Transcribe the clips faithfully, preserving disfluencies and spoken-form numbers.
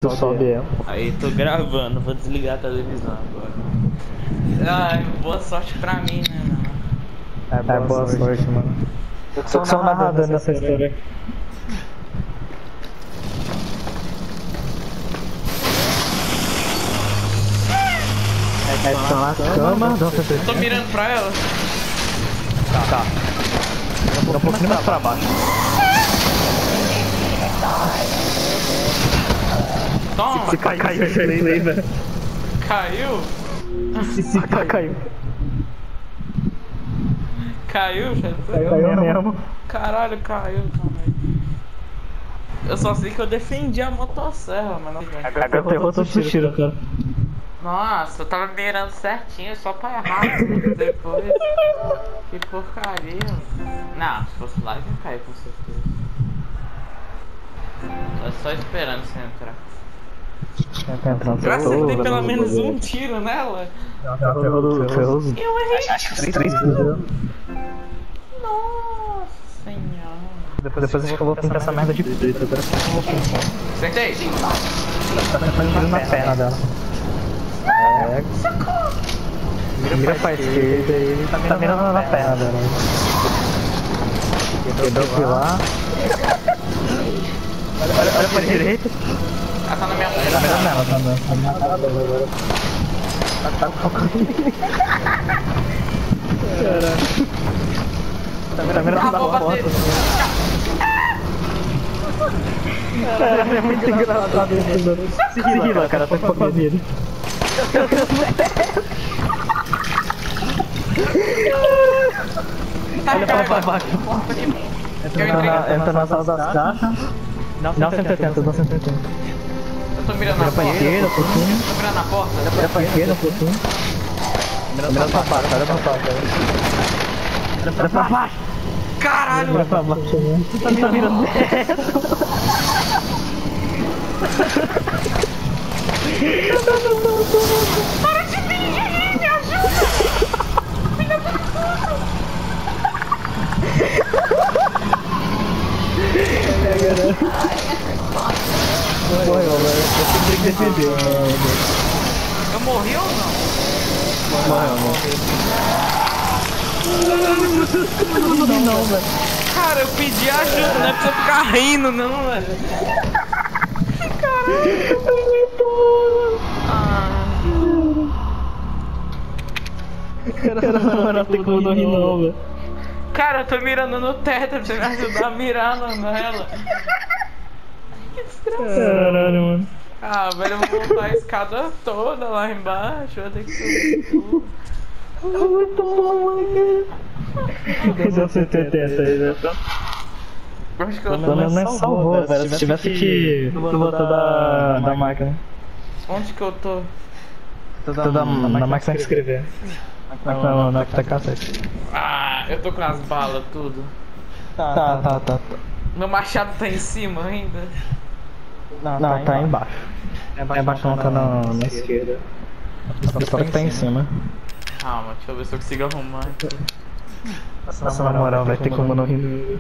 Tu sobe ela. Aí, tô gravando, vou desligar a televisão agora. Ai, boa sorte pra mim, né, mano? É, boa, é, boa sorte, sorte, mano. Eu sou, sou narrador nessa história. É, estão na cama. Eu tô mirando pra ela. Tá. Tá. Um pouquinho mais pra baixo. Toma! Se caiu, caiu, velho. Caiu? Se, se caiu. Caiu. Caiu, já? Caiu, caiu mesmo. Caralho, caiu também. Eu só sei que eu defendi a motosserra, mas não. Agora eu tenho outro tiro, cara. Nossa, eu tava mirando certinho só pra errar tudo depois. Que porcaria. Não, se fosse lá, ia cair com certeza. Tô só esperando você entrar. Eu acertei pelo menos um tiro nela. Eu errei. Acho que três tiros. Nossa senhora. Depois, depois acho que eu vou pintar essa merda de preto. Acertei. Tá tentando na perna dela. É. Mira pra esquerda e ele tá mirando na perna dela. Quebrou por lá. Olha, olha pra direita. Ela tá na minha frente. Tá mirando nela, tá na cara dela agora. Tá focando. Caralho. Tá mirando na porta. Cara, é muito engraçado isso. Se rila, cara, tá focando nele. Olha pra baixo. Entra na sala das caixas. Não, cento e oitenta, não cento e oitenta. Eu tô mirando na porta. Esquerda, um pouquinho. Tô mirando na porta. Olha pra esquerda, um pouquinho. Mirando pra baixo, olha pra baixo. Olha pra baixo. Caralho! Olha pra baixo, né? Você tá mirando reto. Para de vir, me ajuda! Filha da puta! Morreu, velho. Você tem que defender. Eu morri ou não? Morreu, morreu. Não, velho. Cara, eu pedi ajuda, não é pra você ficar rindo, não, velho. Caralho. Ah. Cara, não, não tem como não rir, não, velho. Cara, eu tô mirando no teto pra você me ajudar a mirar nela. Que desgraçado. Caralho, mano. Ah, velho, eu vou voltar a escada toda lá embaixo. Eu vou ter que subir tudo. Muito bom, mano. Deu cento e oitenta aí, né? Acho que eu Pelo menos não salvou, velho. Se tivesse que no botão da, da máquina. Onde que eu tô? Tô da, na máquina de escrever. Não, na fita cassete. Ah, eu tô com as balas, tudo. Tá, tá, tá, tá. Meu machado tá em cima ainda? Não, não tá embaixo. É embaixo, não, tá na, na esquerda. A pistola que tá em cima. Calma, deixa eu ver se eu consigo arrumar aqui. Nossa, na moral, vai ter como não rir.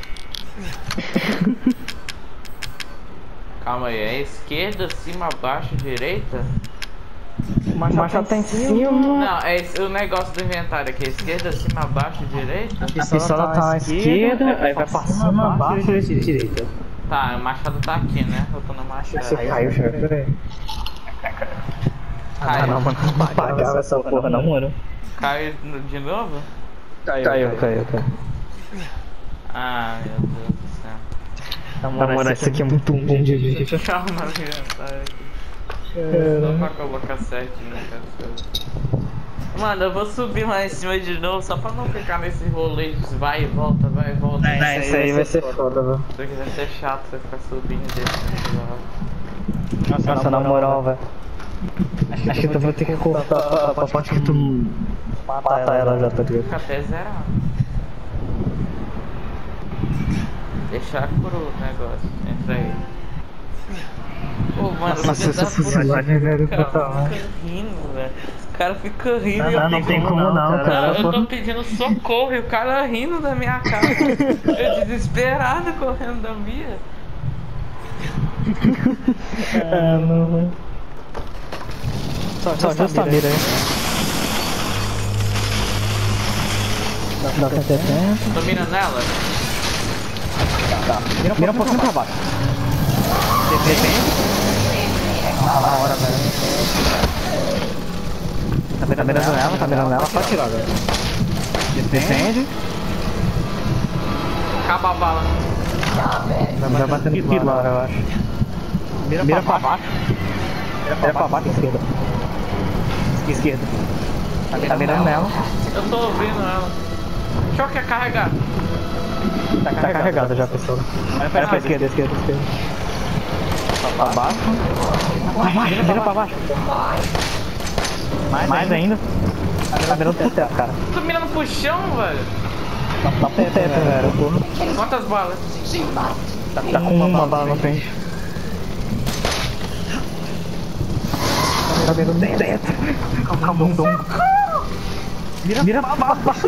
Calma aí, é esquerda, cima, baixo, direita? O machado tá em cima. Não, é esse, o negócio do inventário aqui, esquerda, cima, baixo, direita? A pistola tá à esquerda, aí vai pra cima, baixo e direita. Tá, o machado tá aqui, né? Eu tô no machado. Você caiu, chefe, peraí. Ah, não, mano, não apagava essa porra, não, mano. Caiu de novo? Caiu, caiu, caiu, caiu. Ah, meu Deus do céu. Na moral, isso aqui é muito bom de ver. Calma, inventário aqui. Só pra colocar certinho, cara. Mano, eu vou subir lá em cima de novo só pra não ficar nesse rolê de vai e volta, vai e volta. É, isso aí vai ser foda, velho. Isso aqui vai ser chato você ficar subindo e descendo lá. Nossa, Nossa, na moral, velho. Acho, Acho que tu vai ter que cortar pra parte que tu mata ela já, tá ligado? Fica até zerado. Deixar cru o negócio. Entra aí. Pô, mano, nossa, essa fusilagem, velho, cara total. fica rindo, velho. O cara fica rindo não, e eu não, não tem como não, não, cara. Não, eu tô pedindo socorro e o cara rindo da minha cara. Eu desesperado correndo da minha. É, não. Só, só justa a mira aí. Dá cento e setenta. Tô mirando nela. Tá. Mira, mira um pouquinho pra baixo. Depende. Ah, na hora, velho. Tá mirando nela, tá mirando nela, pode tirar, velho. Defende. Acaba a bala. Vai batendo tiro lá, eu acho. Mira, mira pra baixo. Mira pra baixo, esquerda. Esquerda. Tá mirando nela. Eu tô ouvindo ela. Deixa eu quer carregar. Tá carregada já a pessoa. Vai pra esquerda, esquerda, esquerda. Pra baixo. Mira pra baixo. Mais ainda. Tá mirando pro teto, cara. Tô mirando pro chão, velho. Tá pro teto, velho. Quantas balas? Tá com uma bala na frente. Tá vendo no teto. Calma, um dom. Mira, mira pra baixo.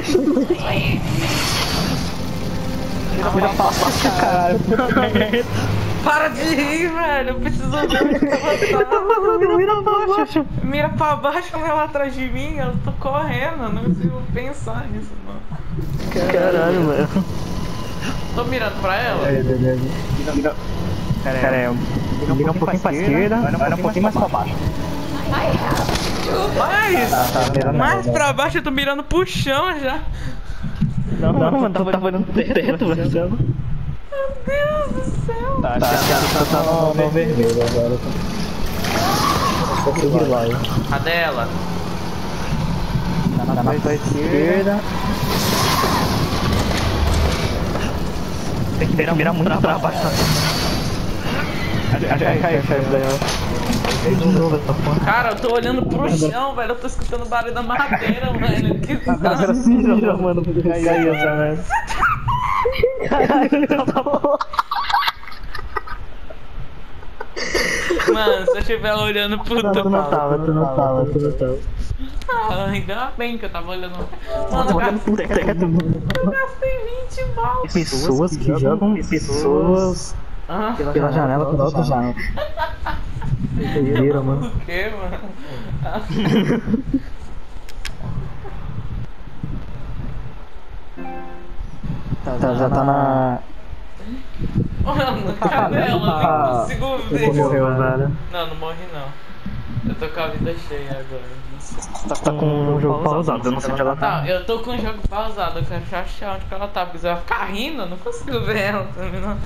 Mira pra baixo, caralho. Para de rir, velho. Eu preciso ver o que tá passando. Mira pra baixo. Mira pra baixo, ela atrás de mim. Eu tô correndo. Não consigo pensar nisso, mano. Caralho, mano. Tô mirando pra ela? Mira. Pera aí, mira um pouquinho pra esquerda, vai um pouquinho mais pra baixo. Mais! Mais pra baixo, eu tô mirando pro chão já. Não, não, mano, tava, tava no teto, velho. Meu Deus do céu. Tá, já tá no, no vermelho agora. Vou seguir lá, hein. Cadê ela? Tá na tua esquerda. Tem que mirar muito pra baixo. Acho que caiu, caiu daí, ó. De novo essa porra. Cara, eu tô olhando pro chão, velho. Eu tô escutando o barulho da madeira, mano. Que Agora se vira, mano, pra cair essa merda. Caralho, tá bom. Mano, se eu estiver olhando pro Tu não tava, tu não tava, tu não tava. Ah, ainda bem que eu tava olhando. Mano, Mano, eu olhando pro gastei, teto, mano. eu gastei vinte balas. Pessoas que jogam pessoas Ah, pela janela pela outra janela. Vira, mano. o que, mano? Ah. Tá, já tá na. Mano, cadê ela? Eu nem consigo ver. Morreu, velho. Não, não morri não. Eu tô com a vida cheia agora. Tá, tá com um jogo pausado, eu não sei onde ela tá. Não, eu tô com o jogo pausado, eu quero achar onde que ela tá, porque se ela ficar rindo, eu não consigo ver ela também não.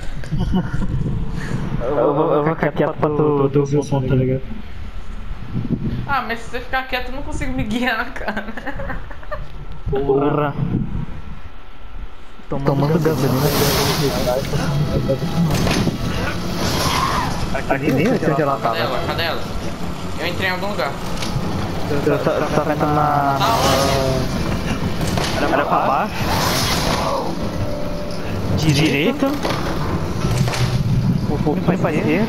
Eu vou, eu vou ficar quieto pra tu, tu ouvir o som, tá ligado? Ah, mas se você ficar quieto, eu não consigo me guiar, cara. Porra! Tomando gasolina. Aqui nem sei onde ela Cadê tava. ela? Cadê ela? Eu entrei em algum lugar. Eu tava entrando na. Da onde? Era pra baixo. Direita. Um pouquinho pra esquerda.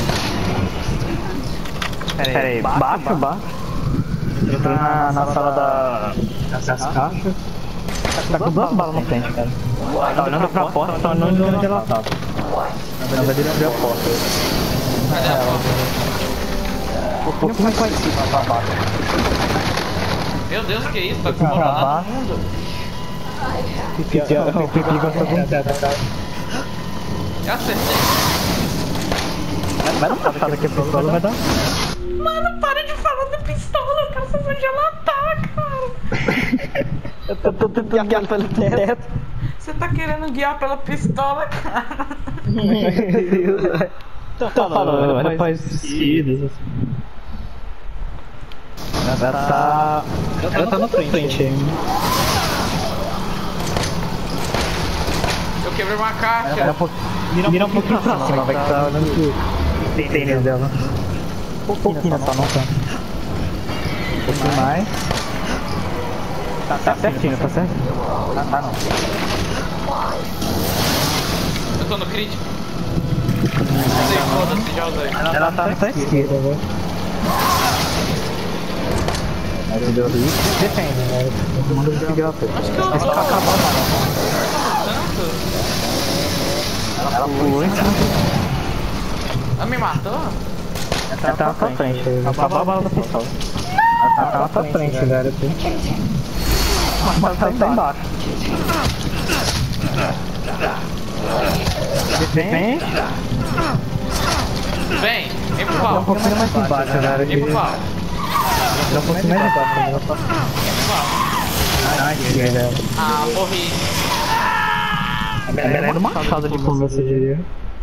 Pera aí, baixo, baixo. Entrou na, na sala da, das caixas. Tá com duas balas na frente, cara. Tá olhando pra porta, tá olhando onde ela tava. Na verdade ele abriu a porta. Cadê a porta? Um pouquinho pra cima, pra baixo. Meu Deus, que isso? Tá Pra desmoronando o baixo. mundo. O Pipi gostou de um teto. Eu acertei. Vai dar uma passada aqui a pistola, vai dar. Mano, para de falar da pistola, eu quero saber onde ela tá, cara. Eu tô tentando guiar pelo teto. Você tá querendo guiar pela pistola, cara. Meu Deus, velho. Tô falando, ela faz seguidas. Ela tá. Ela tá na frente ainda. Eu quebrei uma caixa. Era um pouquinho. Vira um pouquinho pra cima, vai que tá olhando o tênis dela. Um pouquinho nessa mão, tá? Um pouquinho mais. Tá, tá certinho, tá certo? Tá, tá não. Eu tô no crítico. Usei, foda-se, já usei. Ela tá na esquerda, velho. Aí deu ali. Defende, né? Todo mundo conseguiu a pele. Acho que eu tô. Esse cara acabou, mano. Tanto. Ela pulou em cima. Ela me matou? Ela tá na sua frente, acabou a bala da pistola. Ela tá na sua frente, velho. Mas ela tá embaixo. Vem. Vem, vem pro pau. Um pouquinho mais embaixo, velho. Vem pro pau. Um pouquinho mais embaixo. Vem pro pau. Ai, que velho. Ah, morri. É melhor machado de começo, eu diria.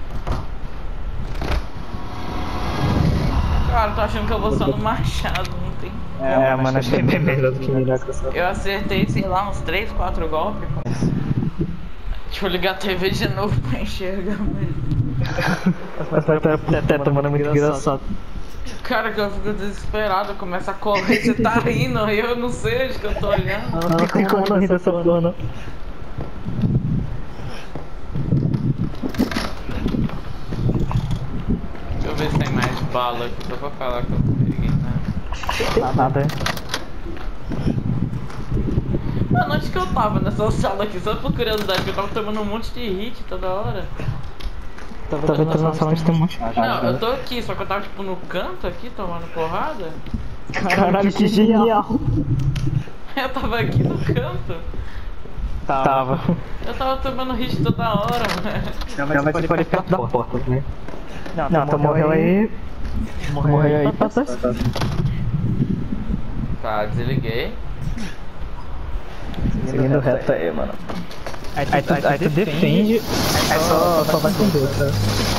Cara, eu tô achando que eu vou só no machado, não tem. É, mano, achei bem melhor do que mirar com essa. Eu acertei, sei lá, uns três, quatro golpes. Deixa eu ligar a T V de novo pra enxergar mesmo. Essa teta, mano, é muito engraçado. Cara, que eu fico desesperado, eu começo a correr, você tá rindo, eu não sei onde que eu tô olhando. Não, não tem como não rir dessa porra, não. Deixa eu ver se tem mais bala aqui, só pra falar que eu não peguei nada. Nada. Mano, onde que eu tava nessa sala aqui? Só por curiosidade, que eu tava tomando um monte de hit toda hora. Tava entrando na sala onde tem um monte de. Não, eu tô aqui, só que eu tava tipo no canto aqui, tomando porrada. Caralho, que genial! Eu tava aqui no canto. Tava. Eu tava tomando hit toda hora, mano. Não, mas você pode ficar perto da porta, né? Não, tu morreu aí. Morreu aí pra trás. Tá, desliguei. Seguindo reto aí, mano. Aí tu, aí tu, aí tu defende, aí só, só vai com Deus, tá?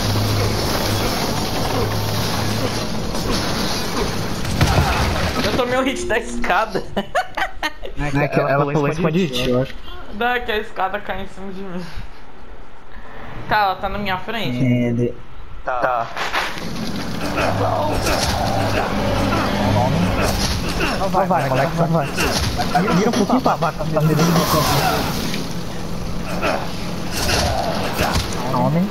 Eu tomei um hit da escada. É que ela pulou em cima de ti, eu acho. Dá que a escada cai em cima de mim. Tá, ela tá na minha frente? Ele... Tá. Vai, vai, moleque, vai, vai. Vira um pouquinho pra baixo, tá me dando uma coisa. Homem.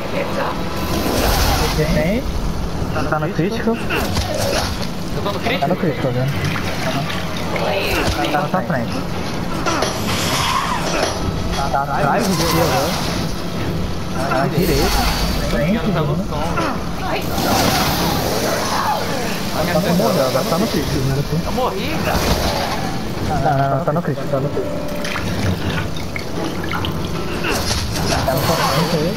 Vem. Tá no crítico. Eu tô no Tá crítico? no crítico, vendo? Tá na sua frente. Tá atrás do seu, né? À direita. Brigando pelo som. Tá no morreu, agora tá no crítico, né? Eu morri, cara. Não, não, não, tá no crítico, tá no crítico. Tá no frente aí.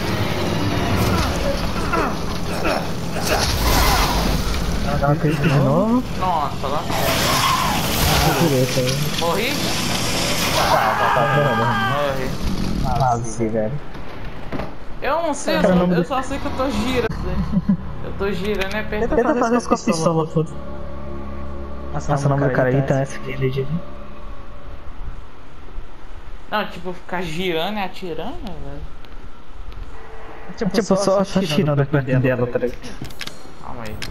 Tá no crítico de novo. Nossa, lá. Tá no direito aí. Morri? Tá, tá, tá vendo? Morri. Quase, velho. Eu não sei, eu só, eu só sei que eu tô girando. Eu tô girando, é perto. Tenta fazer isso com a pistola, foda. Nossa, o nome do cara aí tá esse aqui, legend. Não, tipo, ficar girando e atirando, velho. Tipo, tipo só, só tirando perto dela, tá ligado? Calma aí.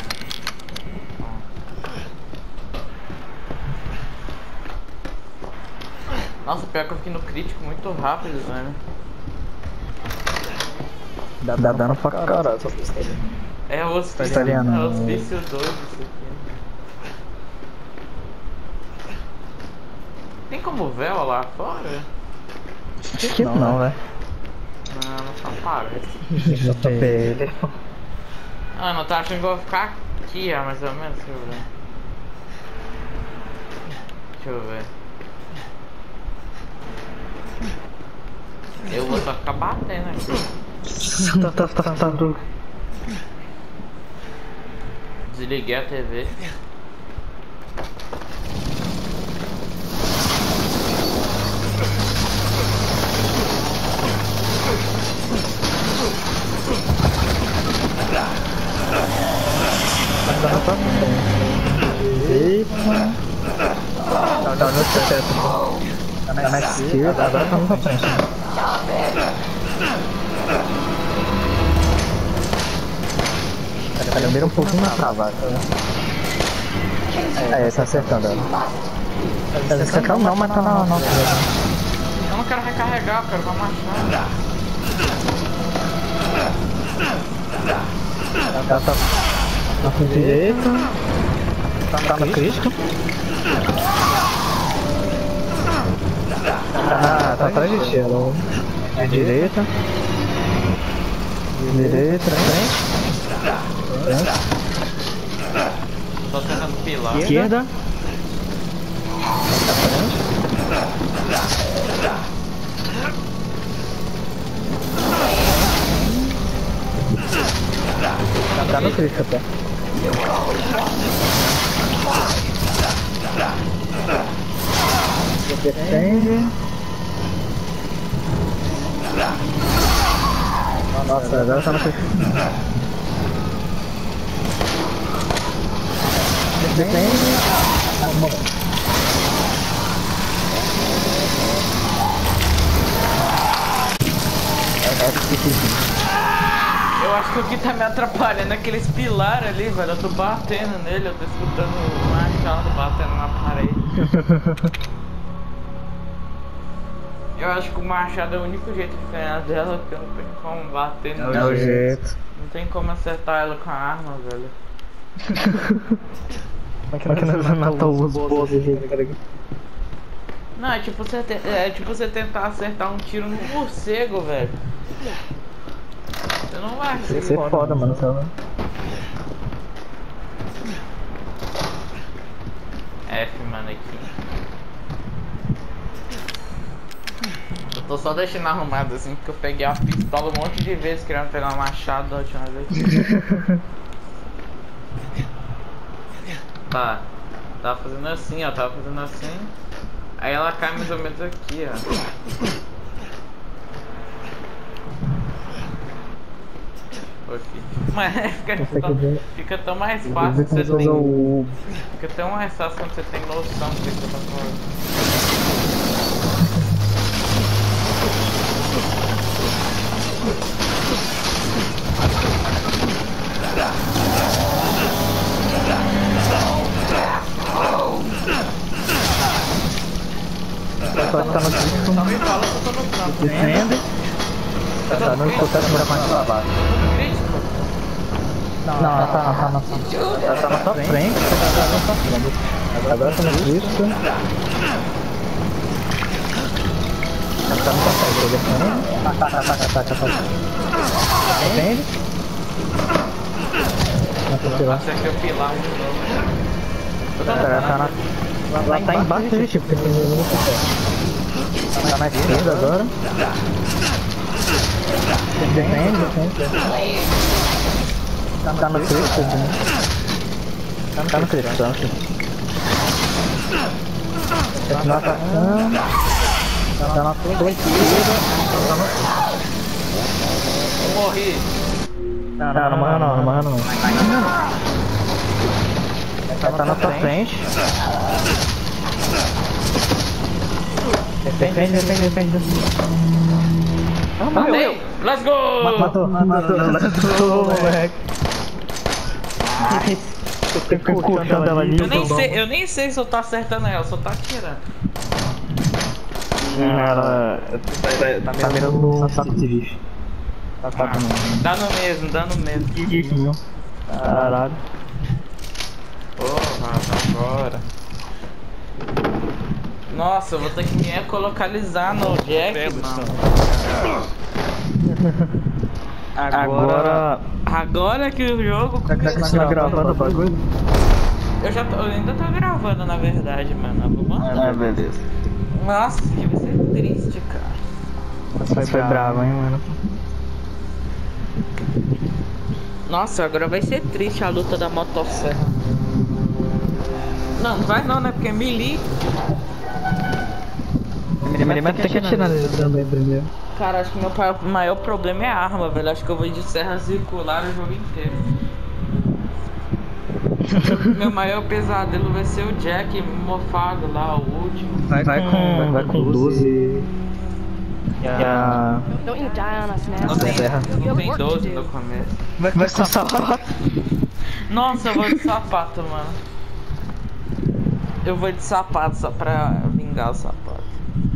Nossa, pior que eu fiquei no crítico muito rápido, velho. Dá, dá dano pra caralho essa pistola. É o hospício, Italiano. é o hospício doido isso aqui. Tem como vela lá fora? Acho que não, velho. Não, não só parece. J P L. Ah, não, tá achando que eu vou ficar aqui, ó, mais ou menos, deixa eu ver. Deixa eu ver. Eu vou só ficar batendo aqui. Tá, tá, tá, tá, tá. Desliguei a T V. Tá na tua frente. Eita. Tá, tá no seu teto. Tá na esquerda, agora tá na tua frente. Ela mira um pouquinho na travada. É, tá acertando ela. Tá acertando não, mas tá na nossa. Eu não quero recarregar, eu quero dar uma chave. Ela tá na frente direita. Tá no crítico. Ah, tá atrás de ti, ela. É direita. Direita, frente. Tô tentando pilar. Esquerda. Tá no Cristo até. Defende. Nossa, agora tá no Cristo. Defende. Eu acho que o que tá me atrapalhando é aqueles pilares ali, velho. Eu tô batendo nele, eu tô escutando o machado batendo na parede. Eu acho que o machado é o único jeito de ganhar dela, porque eu não tenho como bater no É o jeito. Não tem como acertar ela com a arma, velho. Como é que nós vamos matar os bosses, cara? Não, é tipo você, te... é tipo você tentar acertar um tiro no morcego, velho. Você não vai conseguir. Isso é foda, mano. Só... F, mano, aqui. Eu tô só deixando arrumado assim, porque eu peguei a pistola um monte de vezes querendo pegar um machado da última vez. Tá. Tava fazendo assim, ó. Tava fazendo assim. Aí ela cai mais ou menos aqui, ó. Mas fica, tão, fica tão mais fácil você tem, o... Fica tão mais fácil quando você tem noção do que você tá falando. Tá no Cristo. Também fala que eu tô no campo. Defende. Tá no escutando pra mais pra baixo. Não, não, tá, tá, tá na sua tá na sua frente. Tá na sua frente. Agora tá no Cristo. Tá no sua frente, defende. Tá, tá, tá, tá, tá, tá. Defende. Nossa, aqui é o pilar de novo. Tá, tá na... Lá tá embaixo do tipo, porque tá na esquerda agora. Defende, defende. Tá no Cristo, né? Tá no Cristo, tá no Cristo. Continua atacando. Tá na sua esquerda. Eu morri. Não, não, não morreu não, não morreu não. Tá na sua frente. Defende, defende, defende. Ah, matei! Let's go! Matou, matou, matou, moleque. Eu fico curtindo ela ali. Eu nem sei, eu nem sei se eu tô acertando ela, só tá atirando. Ela tá mirando no saco de lixo. Tá no... Dá no mesmo, dá no mesmo. Que lixo, meu. Caralho. Porra, agora. Nossa, eu vou ter que me ecolocalizar no Jack, mano. Agora... Agora que o jogo começou. Você tá gravando o bagulho? Eu já tô, eu ainda tô gravando, na verdade, mano. Vamos Ah, beleza. Nossa, que vai ser triste, cara. Foi, foi bravo, hein, mano. Nossa, agora vai ser triste a luta da motosserra. Não, não vai não, né? Porque é melee. Ele vai ter que atirar nele também primeiro. Cara, acho que meu maior problema é a arma, velho. Acho que eu vou de serra circular o jogo inteiro. Meu maior pesadelo vai ser o Jack mofado lá, o último. Vai, vai com, vai, vai com doze. E a... Don't you die on us now. Não tem, serra. não tem doze no começo. Vai, vai com sapato. Nossa, eu vou de sapato, mano. Eu vou de sapato só pra vingar o sapato.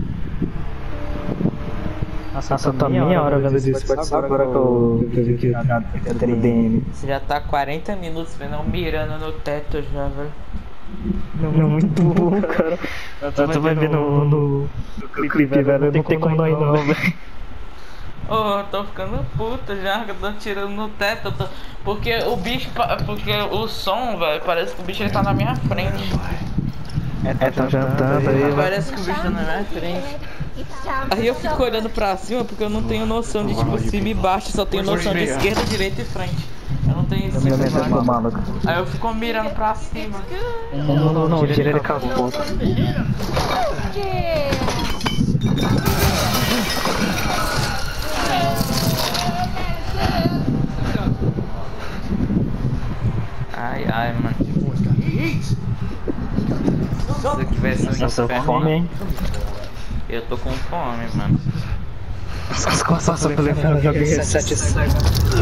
Nossa, eu tô meia hora vendo isso, pode ser agora que eu vi que eu tenho D M. Você já tá quarenta minutos vendo eu mirando no teto já, velho. Não, não, muito bom, cara. Eu tô vai ver no, no, no clipe, velho, não tem como não ir não, velho. Oh, eu tô ficando puta já, que eu tô tirando no teto, eu tô... porque o bicho, pa- porque o som, velho, parece que o bicho ele tá na minha frente. É, tá jantando aí, velho. Parece que o bicho tá na minha frente. Aí eu fico olhando pra cima porque eu não tenho noção de tipo cima e baixo, só tenho noção de esquerda, direita e frente. Eu não tenho cima e baixo. Maluco. Aí eu fico mirando pra cima. Não, não, não, não, tira ele com a boca. Ai, ai, mano. Isso aqui vai ser um Nossa, inferno. fome, hein? Eu tô com fome, mano. As costas só pelo eu joguei reset cego.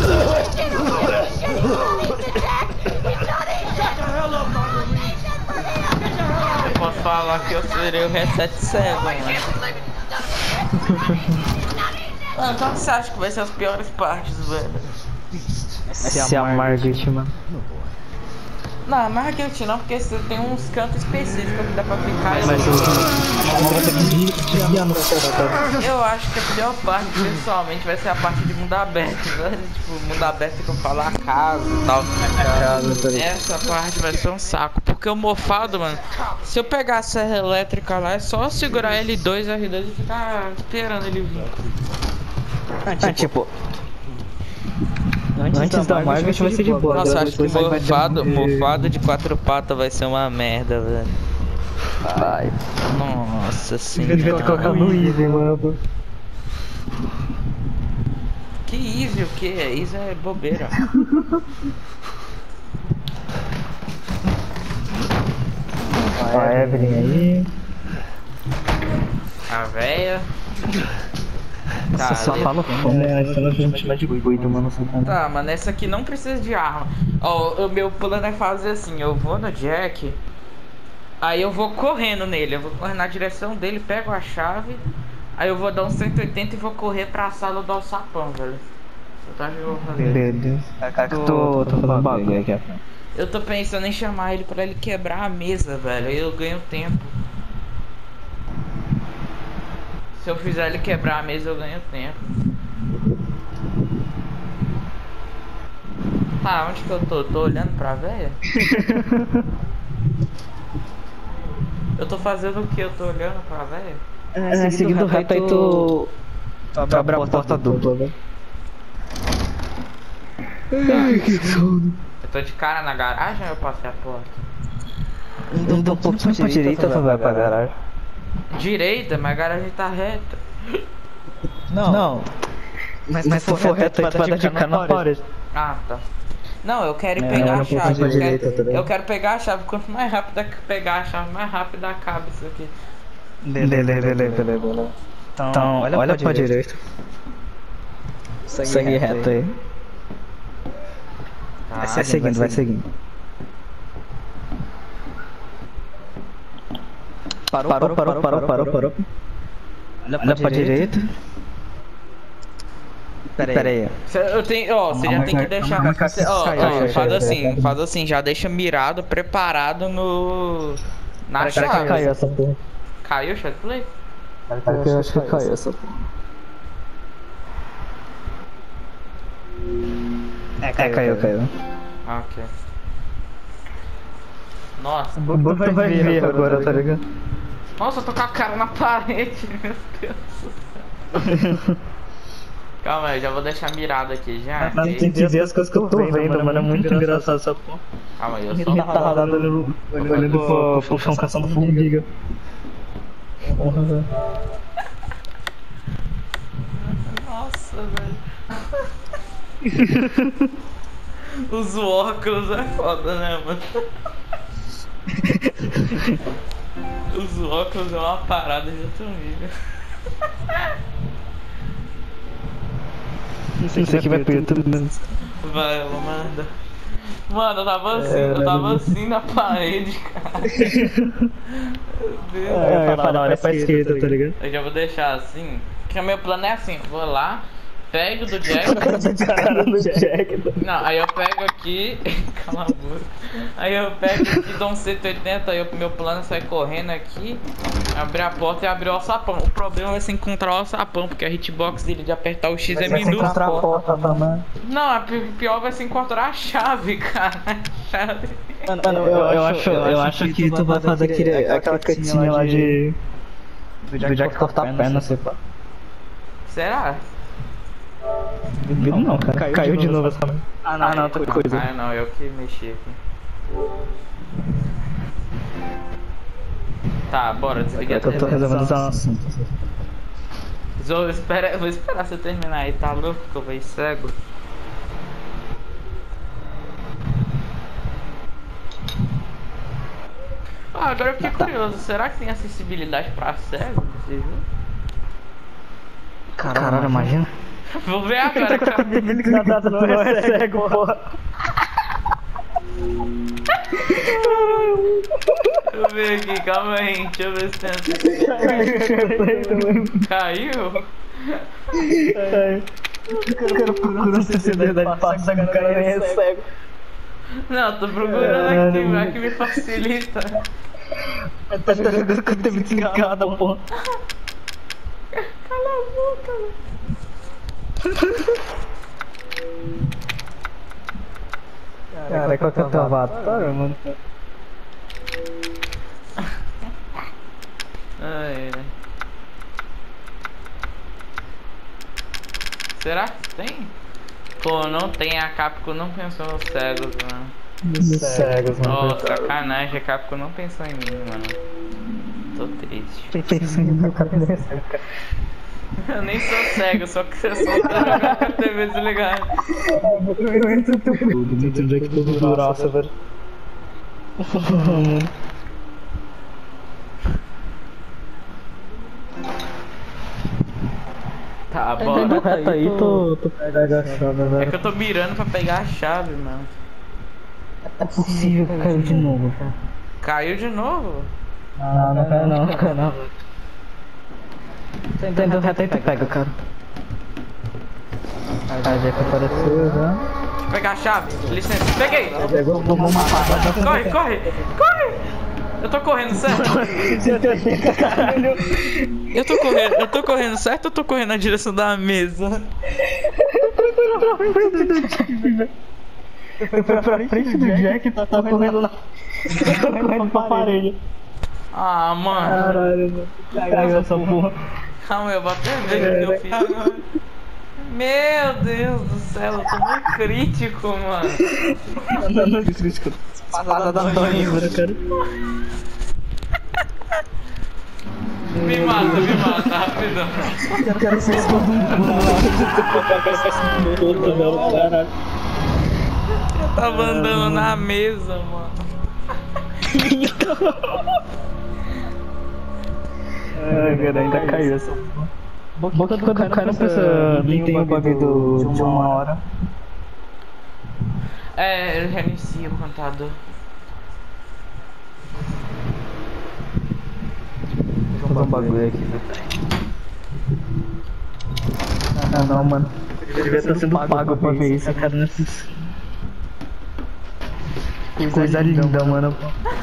Eu posso falar que eu serei o reset cego, mano. Mano, qual que você acha que vai ser as piores partes, velho? Se a Margaret, mano. Não, Margaret não, porque você tem uns cantos específicos que dá pra ficar. Mas eu... o... eu acho que a pior parte, pessoalmente, vai ser a parte de mundo aberto, velho. Tipo, mundo aberto que eu falo a casa e tal. Essa parte vai ser um saco. Porque o mofado, mano, se eu pegar a serra elétrica lá, é só segurar L dois, R dois e ficar esperando ele vir. Ah, tipo... Antes, Antes da Margaret vai ser de boa. Nossa, acho que mofado, mofado de quatro patas vai ser uma merda, velho. Vai. Nossa senhora. Devia ter colocado no easy, mano. Que easy o que? Easy é bobeira. A Evelyn aí. A véia. Tá, só fala fome, né? Senão a gente vai de cuido, mano. Tá, mas nessa aqui não precisa de arma. Ó, o meu plano é fazer assim, eu vou no Jack, aí eu vou correndo nele, eu vou correr na direção dele, pego a chave, aí eu vou dar um cento e oitenta e vou correr pra sala do alçapão, velho. Você tá achando que eu vou fazer? Beleza. É cara que eu tô, tô fazendo bagulho aqui. Eu tô pensando em chamar ele pra ele quebrar a mesa, velho, aí eu ganho tempo. Se eu fizer ele quebrar a mesa, eu ganho tempo. Tá, onde que eu tô? Tô olhando pra véia? Eu tô fazendo o que? Eu tô olhando pra véia? É, é seguindo o reto aí tu... tu abre a porta dupla, velho. Ai, que sono. Eu tô de cara na garagem ou eu passei a porta? Indo um pouquinho pra direita, tu vai pra garagem. Direita, mas a garagem tá reta. Não. Não. Mas, mas se for reto, aí tu vai dar de cara na parede. Ah, tá. Não, eu quero ir É, pegar olha a um pouquinho chave. pra Eu direita, quero, tá ligado? eu quero pegar a chave. Quanto mais rápido é que pegar a chave, mais rápido acaba isso aqui. Beleza, beleza, beleza, beleza. Então, olha, olha pra direita. Segue, Segue reto, reto aí. aí. Tá. Vai seguindo, vai seguindo. Vai seguindo. Parou, parou, parou, parou, parou, parou. Olha pra, Olha pra direita. direita. Pera aí. Eu tenho, ó, você já tem que deixar. Ó, ó, faz assim, faz assim, já deixa mirado, preparado no. Na chave. Caiu, caiu essa porra. Caiu o shot play? Eu acho que caiu essa porra. É, caiu, caiu, caiu. Ah, ok. Nossa. O Bobo vai, vai ver agora, agora, tá ligado? Nossa, eu tô com a cara na parede, meu Deus do céu. Calma aí, eu já vou deixar mirado aqui já. Mas tem que ver as coisas que eu tô vendo, mano. É muito engraçado essa porra. Calma aí, eu Ele só tá olhando, olhando pro, pro chão caçando formiga. Porra, velho. Nossa, velho. Os óculos é foda, né, mano? Os óculos é uma parada de outro nível. Isso aqui vai pro YouTube mesmo. Vai, ela manda. Mano, eu tava assim, é, eu tava assim na parede, cara. Meu Deus. É, eu ia falar, olha pra esquerda, tá ligado? Eu já vou deixar assim. Porque o meu plano é assim, vou lá, pego do Jack. Cara no Jack. Não, aí eu pego aqui. Cala a boca. Aí eu pego aqui, dou um cento e oitenta, aí o meu plano é sair correndo aqui, abrir a porta e abrir o alçapão. O problema é se encontrar o alçapão, porque a hitbox dele de apertar o X é minúsculo. Encontrar a porta também. Não, a pior vai ser encontrar a chave, cara. A chave. Mano, eu, eu, eu, acho, eu acho que tu vai fazer aquele, aquela cutscene lá de. Do Jack cortar a perna, sei lá. Será? Duvido não, cara. Caiu, Caiu de novo essa. Ah, não, não, outra coisa. Ah, não, eu que mexi aqui. Tá, bora, desliga a televisão. Eu tô resolvendo esse assunto. Vou esperar, vou esperar você terminar aí, tá louco que eu vejo cego? Ah, agora eu fiquei tá. curioso, será que tem acessibilidade pra cego nesse jogo? Caralho, Caralho imagina. Vou ver agora, cara. Nada não é cego, porra. Deixa eu ver aqui, calma aí, deixa eu ver se tem acessibilidade. Caiu? Caiu. Eu quero procurar acessibilidade pra cego, o cara nem é cego. Não, tô procurando aqui, vai que me facilita. Tá jogando que eu tenho desligado, porra. Cala a boca, velho. Cara, qual que é o teu avatar, mano? Ai, ai. Será que tem? Pô, não tem, a Capcom não pensou nos cegos, mano. Cegos, mano. Oh, sacanagem, a Capcom não pensou em mim, mano. Tô triste. Pensando em mim, cara, nem é cego, cara. Eu nem sou cego, só que você só tá jogando com a T V desligada. Eu entro no teu tudo, dentro do Jack todo duraça, velho. Tá, bora. Reta aí, tu, tu pega a chave, velho. É que eu tô mirando pra pegar a chave, mano. É possível que caiu de novo, cara. Caiu de novo? Não, não caiu não, não caiu não. Tentando reta aí, tu pega, cara. Aí já que apareceu já. Deixa eu pegar a chave, licença, peguei! Pegou, vamos matar. Corre, corre, corre! Eu tô correndo, certo? Eu tô correndo, eu tô correndo, certo? Eu tô correndo na direção da mesa. Eu fui pra frente do Jack e tá correndo lá. Tá correndo pra parede. Ah, mano. Caralho, mano. Cagou essa porra. Calma, eu vou até ver o que eu fiz agora. Meu Deus do céu, eu tô muito crítico, mano. Não, não, não, crítico. Passada da Antônia, cara. Me mata, me mata, rapidão. Eu quero ser todo mundo. Caralho. Eu tava andando na mesa, mano. Ai, cara, ainda caiu essa. Bom que quando o cara não pensa, nem tem o bagulho do, de uma hora. É, ele reinicia o contador. Vou fazer um bagulho aqui, velho. Ah não, mano. Eu devia estar sendo pago pra ver isso, cara, nesses... Coisa linda, mano.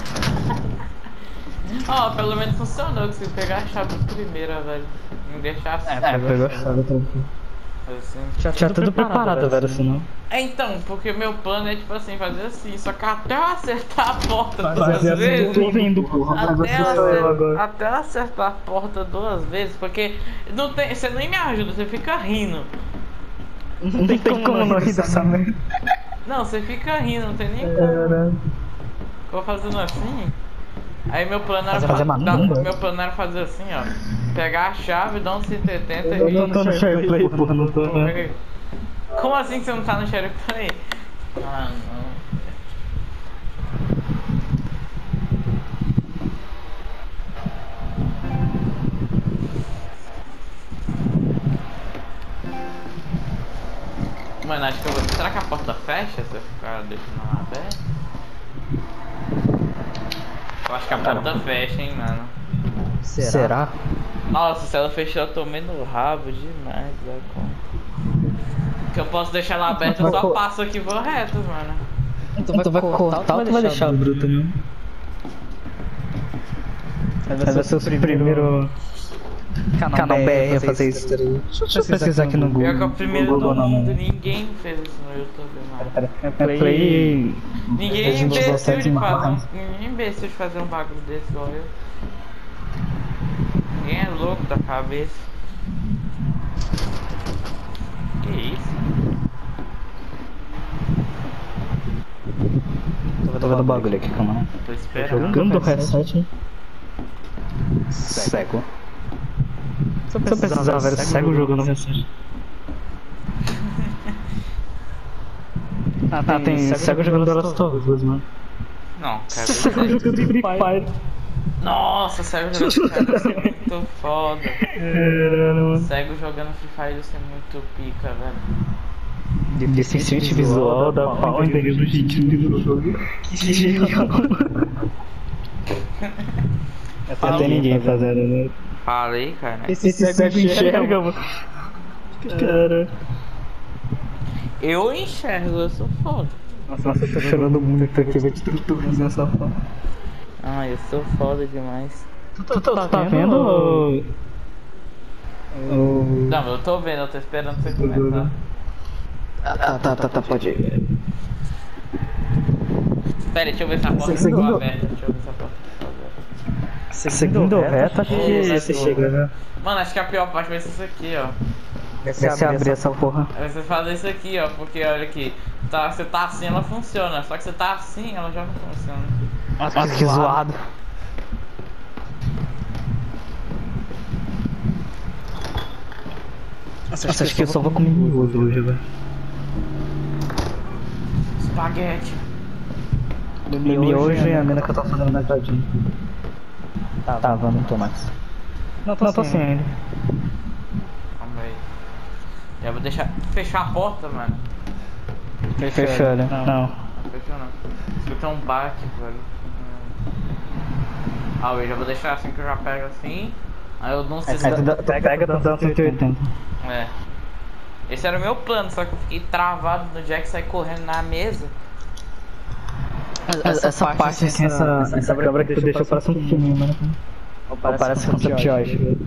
Ó, oh, pelo menos funcionou, que se pegar a chave primeira, velho. Não deixar assim. É, pegou a chave tranquilo. Assim. Já tinha tudo preparado, velho, senão. É, então, porque meu plano é tipo assim, fazer assim, só que até eu acertar a porta duas Fazer vezes. assim, tô vendo, porra. Até eu, acertar, até eu acertar a porta duas vezes, porque não tem, você nem me ajuda, você fica rindo. Não tem, tem como não rir dessa merda. Não, você fica rindo, não tem nem como. É, Vou fazendo assim. Aí meu plano era fazer fa dar, macumba? meu plano era fazer assim, ó. Pegar a chave, dar um cento e oitenta eu e. não tô no share play, porra, não tô. Né? Como assim você não tá no share play? Ah, não. Mano, acho que eu vou. Será que a porta fecha se eu ficar deixando ela aberta? Eu acho que a porta fecha, hein, mano. Será? Nossa, se ela fechar eu tomei no rabo demais, velho. que eu posso deixar ela aberta, eu só passo aqui e vou reto, mano. Tu vai, tu vai cortar ou tu vai deixar o bruto mesmo? Vai ser o primeiro canal, canal B R a fazer isso. Deixa eu pesquisar aqui no Google. Pior que é o primeiro Google, do não, mundo, não. ninguém fez isso no YouTube, mano. É play... Ninguém é imbecil de fazer um, ninguém é imbecil de fazer um bagulho desse igual eu. Ninguém é louco da cabeça. Que isso? Tô vendo o bagulho aqui, calma. Tô esperando. Jogando o reset. Cego. Se eu precisar, velho, cego jogando o reset. Ah, tem, tem cego jogando The Last of Us, mano. Não, cara. Cego jogando Free Fire. Nossa, cego jogando Free Fire deve ser muito foda. Cego jogando Free Fire deve ser muito pica, velho. Deficiente visual da pau entendendo o ritmo do jogo. Que genial. Não tem ninguém fazendo, né? Falei, cara. Esse cego enxerga, mano. Cara. Eu enxergo, eu sou foda. Nossa, eu tô chorando muito aqui, vai te torturar nessa foto. Ah, eu sou foda demais. Tu, tu, tu tá, tá vendo o... o... Não, eu tô vendo, eu tô esperando você começar. Ah, tá, tá, tá, pode ir. Pera, deixa eu ver se a porta ficou aberta. Deixa eu ver se a porta ficou aberta. Seguindo reto, acho que você chega, né? Mano, acho que a pior parte vai ser isso aqui, ó. Se você abrir essa porra. Aí você fazer isso aqui, ó, porque olha aqui, tá, você tá assim, ela funciona, só que você tá assim, ela já não funciona. Nossa, que zoado. Nossa, acho, acho que eu só vou comer miojo hoje, velho. Espaguete. Miojo e a mina que eu tô fazendo na jardim. Tá, tava, não tô mais. Não, tô, não, tô sem ainda. Calma aí. Já vou deixar. Fechar a porta, mano. Fechou, né? Não. Não. Não fechou não. Escuta um baque, velho. Ah, eu já vou deixar assim que eu já pego assim. Aí eu não sei se. Aí tu, tu pega e dá cento e oitenta. É. Esse era o meu plano, só que eu fiquei travado no Jack, saí correndo na mesa. Essa, essa parte, parte assim, essa, essa, essa câmera que tu deixou parece um filme, mano. Ou parece, parece um Concept.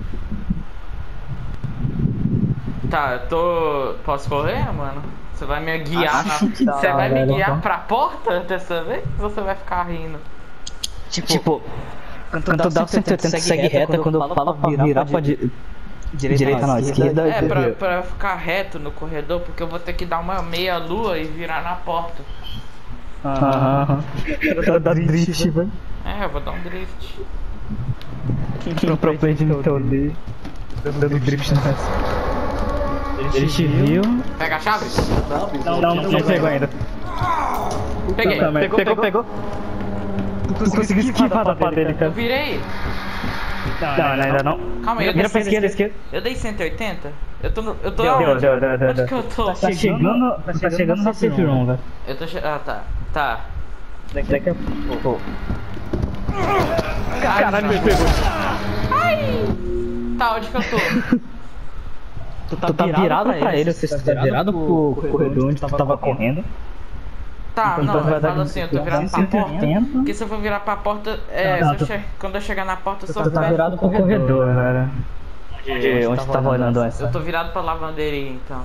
Tá, eu tô. Posso correr, mano? Você vai me guiar na... Você tá, vai me velho, guiar então. pra porta dessa vez? Ou você vai ficar rindo? Tipo, tipo quando tu dá o cento e oitenta segue reta, quando eu falo pra virar pra di... direita, direita não, esquerda. É, pra, pra ficar reto no corredor, porque eu vou ter que dar uma meia lua e virar na porta. Aham, aham. Dá drift, velho. É, eu vou dar um drift. Pro pro play de Nintendo dando drift no resto. Ele te viu. Pega a chave? Não, não, não, não pegou ainda. Peguei. Pegou, pegou, pegou. Tu conseguiu esquivar da pá dele, Eu cara. virei. Não, ainda não. Calma aí, eu Vira pra dei, esquerda, esquerda. eu dei cento e oitenta? Eu tô no. Eu tô Deu, aonde? deu, deu, deu, Onde deu. que eu tô? Tá chegando, tá chegando na safe room, velho. Eu tô che... Ah, tá. Tá. Daqui a pouco. Caralho, me pegou. Ai! Tá, onde que eu tô? Tu tá, tu tá virado, virado pra ele, você tá virado pro, pro corredor onde tu tava correndo. Tá, então, não, vai eu falo assim, eu tô virado pra porta. Porque se eu for virar pra porta, é, não, se eu che... quando eu chegar na porta, eu só tu tá virado pro corredor, velho. Onde, onde tu tava olhando essa? Eu tô virado pra lavanderia, então.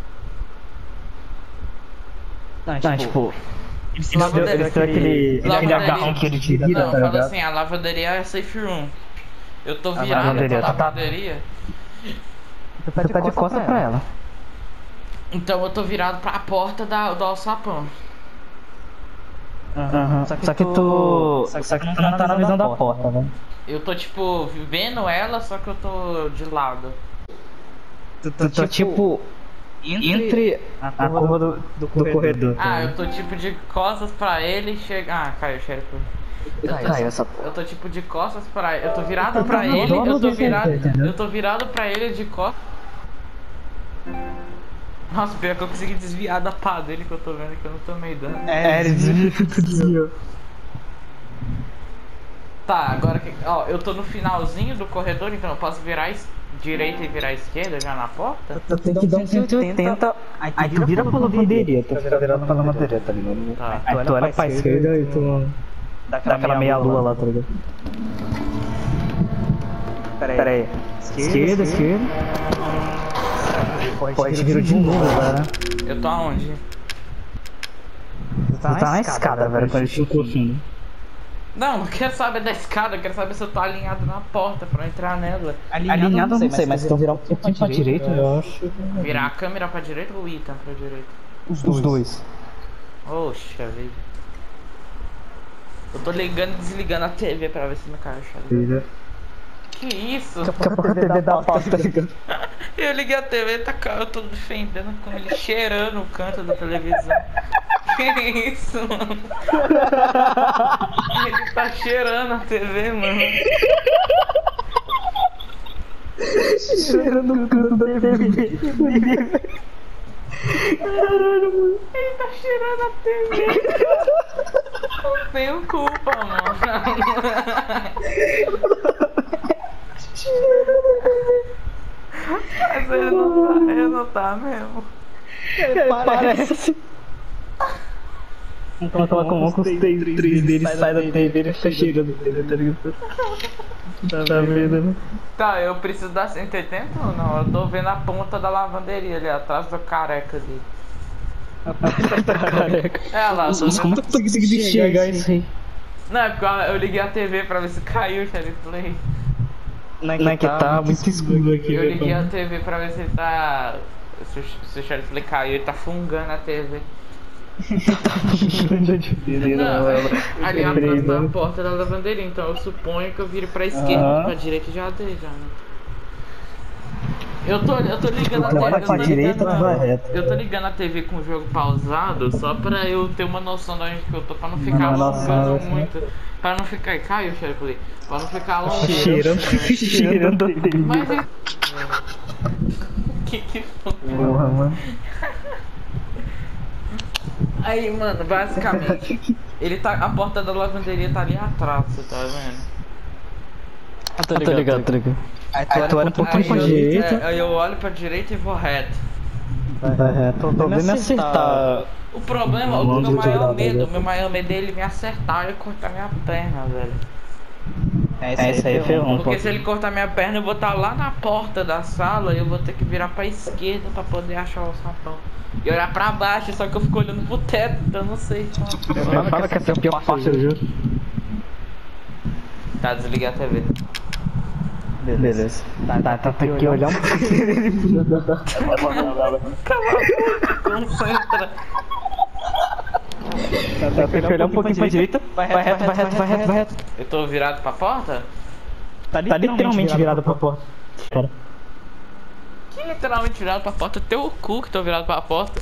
Não, tipo... tipo Ele deu, ele deu aquele, aquele agarrão que ele te vira, não, tá fala ligado? assim, a lavanderia é safe room. Eu tô A virado lavanderia, pra tá, lavanderia. Você tá de, tá de costas pra ela. Então eu tô virado pra porta da, do alçapão. Aham, uhum. só, só que tu... Só, só que tu não tá na visão da porta, né? Eu tô tipo, vendo ela, só que eu tô de lado. Tu tá tipo... tipo entre a, a curva do, do, do corredor. Ah, eu tô tipo de costas pra ele e chega... Ah, caiu o xerife. Eu tô, caiu essa... eu tô tipo de costas pra ele. Eu tô virado pra ele, eu tô virado... Eu tô virado pra ele de costas. Nossa, pior que eu consegui desviar da pá dele que eu tô vendo que eu não tomei dano. É, ele desviou, tu desviou. Tá, agora que. Ó, eu tô no finalzinho do corredor, então eu posso virar es... direita e virar esquerda já na porta? Tu tem que dar um cento e oitenta, aí tu vira pra lavanderia, tu fica virado pra lavanderia, tá ligado? Tá. Aí tu olha pra esquerda e tu dá aquela meia lua lá, tá ligado? Pera aí. Esquerda, esquerda. Pode virar de novo, cara. Eu tô aonde? Tu tá na escada, velho, quando a gente ficou assim. Não, não quero saber da escada, eu quero saber se eu tô alinhado na porta pra entrar nela. Alinhado eu não sei, mas se tu virar um pouquinho pra direita, eu acho. Virar a câmera pra direita ou o item pra direita? Os dois. Oxa vida. Eu tô ligando e desligando a T V pra ver se não cai a chave. Que isso? Daqui a pouco a T V dá pau, tá ligado? Eu liguei a T V e tá ca- eu tô defendendo com ele cheirando o canto da televisão. Que isso, mano? Ele tá cheirando a T V, mano. Cheirando o canto da T V. Caralho, mano. Ele tá cheirando a T V. Não tenho culpa, mano. Mas ele não tá, ele não tá mesmo. Parece. Então coloca um óculos três dele, sai da T V e fica cheirando a T V, tá ligado? Tá vendo, né? Tá, eu preciso dar cento e oitenta ou não? Eu tô vendo a ponta da lavanderia ali atrás do careca ali. Careca. É lá, eu tô Mas como vendo... tu tá conseguindo enxergar isso aí? Não, é porque eu liguei a T V pra ver se caiu o Sheriff Play. Não é que tá muito escuro aqui, Eu liguei a T V pra ver se ele tá... Se o, se o Sheriff Play caiu, ele tá fungando a T V. Não, ali atrás da porta da lavanderia, então eu suponho que eu viro pra esquerda, Aham. pra direita e já dei já, né? Eu tô, eu tô ligando a T V, Olha eu pra tô direita, ligando, tu vai reto. eu tô ligando a T V com o jogo pausado só pra eu ter uma noção de onde que eu tô, pra não ficar Não, não, alongando não, muito. Pra não ficar. Caiu, Sheriff Play. Pra não ficar alongando. Cheirando, cheirando a T V. Mas é. Que que foi? Porra, mano. Aí, mano, basicamente, ele tá. A porta da lavanderia tá ali atrás, você tá vendo? Ah, tô ligado, tô ligado. Aí tu olha um pouquinho Aí pra eu, direita. é, aí eu olho pra direita e vou reto. Vai reto. Tô vendo acertar. O problema, o Mano, meu muito maior grave, medo, né? o meu maior medo é ele me acertar e cortar minha perna, velho. É, isso aí ferrou. Porque se ele cortar minha perna, eu vou estar lá na porta da sala e eu vou ter que virar pra esquerda pra poder achar o sapão. E olhar pra baixo, só que eu fico olhando pro teto, então eu não sei. Fala, fala que essa é a pior parte do jogo. Tá, desliguei a T V. Beleza. Tá, tá, tá, tem que olhar um pouquinho. Concentra. Tá, tem que olhar um pouquinho pra direita. Vai reto, vai reto, vai reto, vai reto. Eu tô virado pra porta? Tá literalmente virado pra porta. Cara. Que literalmente virado pra porta? Teu cu que tô virado pra porta.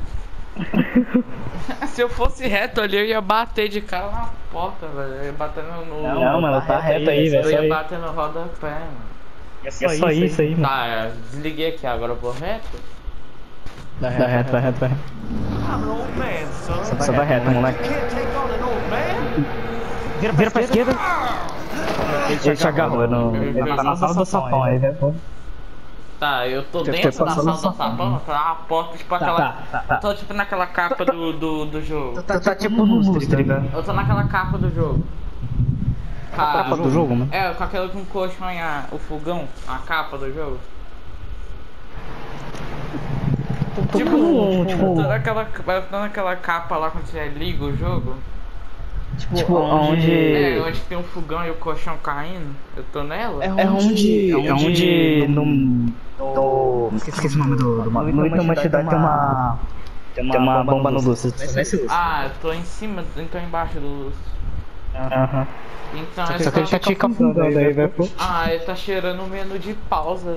Se eu fosse reto ali, eu ia bater de cara na porta, velho. Eu ia bater no. no... Não, mano, tá reto aí, velho. Eu ia bater no rodapé, mano. É só isso aí, mano. Tá, é, desliguei aqui, agora eu vou reto. Vai reto, vai reto, vai reto. Só vai reto, moleque. Vira pra esquerda. Ele te agarrou, não. Ele tá na sala do sapão aí, velho. Tá, eu tô Deve dentro ter da passado sala no do sapão, tá a porta, tipo aquela. tá, tá, tá. Eu tô tipo naquela capa do, do, do jogo. Tu tá tipo no lustre, tá ligado? Eu tô naquela capa do jogo. A capa do jogo, mano? É, com aquela com colchão e a, o fogão, a capa do jogo. Tipo, no- eu tô naquela, eu tô naquela capa lá quando você liga o jogo. Tipo, onde... É, onde tem um fogão e o colchão caindo. Eu tô nela? É onde... É onde... No... no... Esqueci o nome do... do mapa. No Item Mantidade tem uma... Tem uma bomba no lustre. Ah, eu tô em cima, então embaixo do luz. Aham. Então Só é que ele tá só... te capando aí, velho. Ah, ele tá cheirando o menu de pausa.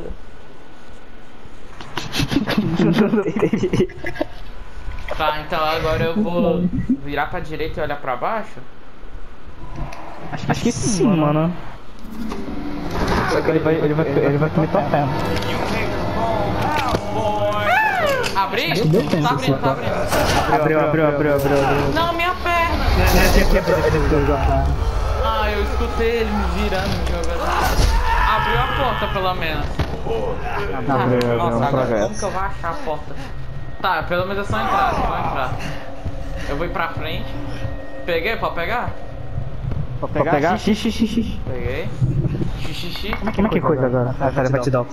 Tá, então agora eu vou virar pra direita e olhar pra baixo? Acho que sim, mano. Só que ele vai, ele vai, ele vai comer tua perna. Abri? deu tempo, Tá abrindo, tá assim, abrindo. Abriu, abriu, abriu, abriu, abriu. Não, minha perna! Ele quebrou, ele quebrou a perna. Ah, Ah, eu escutei ele me virando, me jogando. Abriu a porta, pelo menos. Abriu, abriu, Nossa, um agora progresso. como que eu vou achar a porta? Tá, pelo menos é só entrar, só entrar. Eu vou ir pra frente. Peguei, pode pegar? Pode pegar? pegar? Xixi, xixi, xixi. Peguei. Xixi. Como é que coisa agora? Ah, pera, vai te dar o...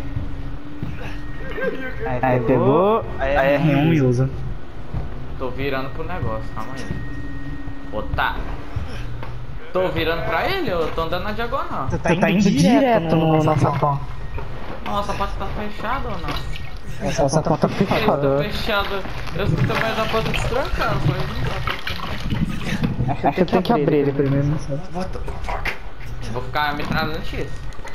Aí pegou, aí R um e usa. Tô virando pro negócio, calma aí. Otário. Tô virando pra ele ou eu tô andando na diagonal? Você tá indo direto no nosso pão. Nossa, a porta tá fechada ou não? Essa porta tá fechada. Tá fechada. Eu sei que também da porta destrancada, foi. Acho que tem que abrir ele primeiro, não sei. Vou ficar metralhando X.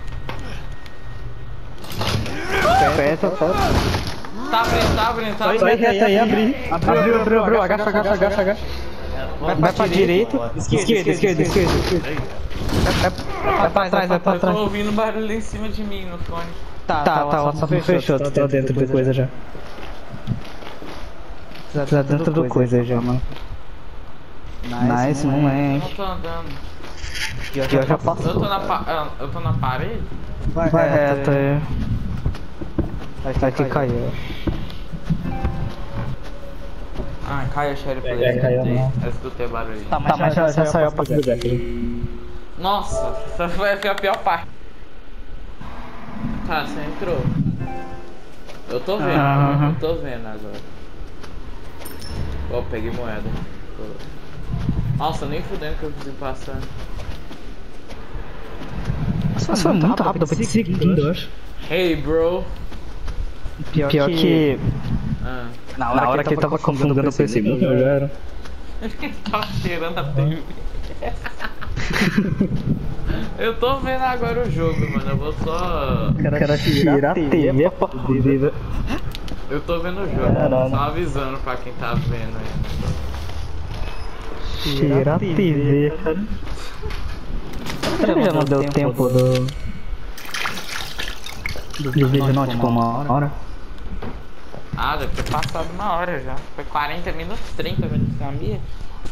Aperta, aperta. Tá abrindo, tá abrindo, tá abrindo. Só ir reto aí, abrir. Abriu, abriu, abriu. Agacha, agacha, agacha, agacha. Vai pra direita. Esquerda, esquerda, esquerda. Vai pra trás, vai pra Eu trás. tô ouvindo barulho em cima de mim no fone. Tá, tá, tá, o assalto fechou, tu tá dentro da coisa já. Tá dentro do coisa já, mano. Nice, Eu moleque. não tô andando. Eu já Eu tô passou. na, pa... ah, eu tô na parede? Vai reto aí. Vai que caiu. Ah, caiu a Sherry Play. É, caiu, não. Eu escutei barulho. Tá, mas já, já saiu a partir do deck. Nossa, essa foi a pior parte. Tá, você entrou. Eu tô vendo, Aham. eu tô vendo agora. Ó, peguei moeda. Nossa, nem fudendo que eu consegui passar. Nossa, foi muito rápido, foi de segundo, eu acho. Hey, bro. Pior, Pior que... Ah. Na hora, Na hora que ele tava confundando o P C, eu já era. Ele tava cheirando a T V. Eu tô vendo agora o jogo, mano. Eu vou só... O cara tirar a T V é fodida. Eu tô vendo o jogo, Caralho. só avisando pra quem tá vendo aí. Tirar a T V, cara. Será que já não deu tempo do... Do vídeo não, tipo uma hora? Ah, deve ter passado uma hora já. Foi quarenta minutos, trinta minutos na minha.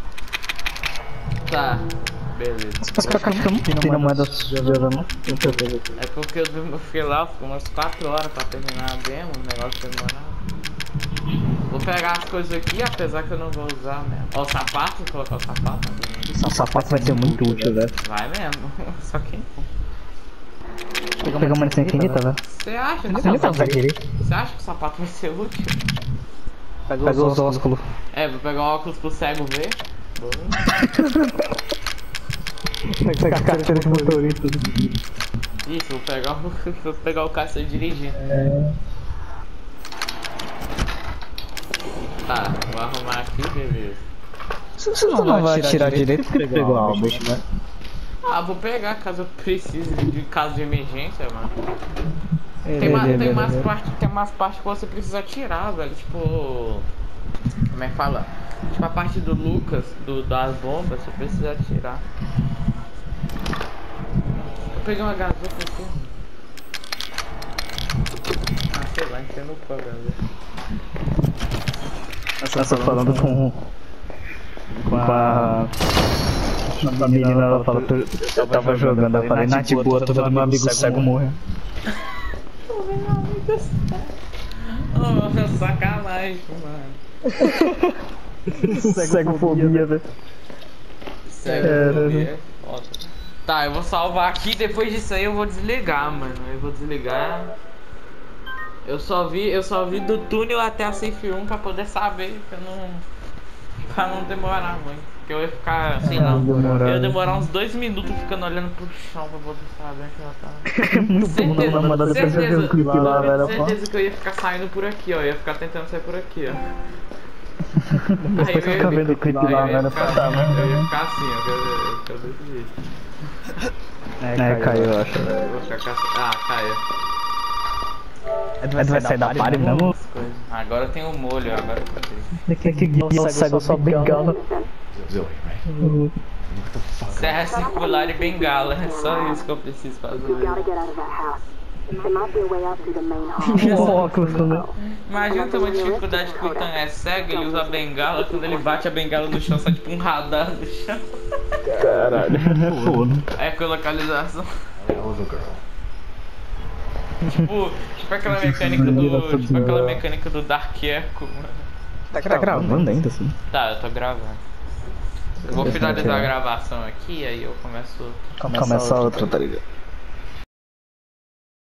Tá, beleza. Mas pra cá que eu não tenho na moeda sujeira, não? É porque eu fiquei lá, ficou umas quatro horas pra terminar a demo, o negócio foi demorado. Vou pegar as coisas aqui, apesar que eu não vou usar mesmo. Ó, o sapato, vou colocar o sapato. O sapato vai ser muito útil, velho. Vai mesmo, só quem for. Pegar uma licença infinita, velho. Você acha que o Ele sapato... vai querer. Você acha que o sapato vai ser útil? Pega os ósculos. É, vou pegar o óculos pro cego ver. Boa. Pega a carteira de motorista. Isso, vou pegar o, vou pegar o carro dirigindo. É... Tá, vou arrumar aqui, beleza. Você não, não vai tirar direito porque ele pegou a alma, né? Ah, vou pegar caso eu precise de caso de emergência, mano. Tem, Beleza, uma, tem, beleza. umas partes, tem umas partes que você precisa tirar, velho. Tipo. Como é que fala? Tipo a parte do Lucas, do, das bombas, você precisa tirar. Eu peguei uma gazeta aqui. Ah, sei lá, enfiei no cu a gazeta. Você tá falando com... Com a... A menina, ela falou que eu tava jogando, eu falei, na de boa, todo meu amigo cego morreu. Oh, sacanagem, mano. Cegofobia, velho. Cegofobia. Tá, eu vou salvar aqui, depois disso aí eu vou desligar, mano. Eu vou desligar. Eu só vi, eu só vi do túnel até a Safe um pra poder saber, pra não, pra não demorar muito. Porque eu ia ficar, sei lá, eu ia demorar uns dois minutos ficando olhando pro chão pra poder saber que já tava. Certeza, certeza, certeza que eu ia ficar saindo por aqui, ó. Eu ia ficar tentando sair por aqui, ó. Aí eu ia vendo o clipe lá, velho, pra cá, eu ia ficar assim, ó. Eu ia ficar desse jeito. É, caiu, eu acho. Eu vou ficar assim. Ah, caiu. Ele vai sair da party mesmo? Agora tem o molho, agora cadê? Daqui que guia cego só bengala. Serra circular e bengala, é só isso que eu preciso fazer. O óculos também. Imagina ter uma dificuldade que o Ethan é cego, ele usa a bengala, quando ele bate a bengala no chão, sai tipo um radar no chão. Caralho, é foda. É com localização. Tipo, tipo aquela mecânica do. Tipo aquela mecânica do Dark Echo, mano. Tá gravando ainda assim? Tá, eu tô gravando. Eu vou finalizar a gravação aqui, aí eu começo. Começa outra, tá ligado?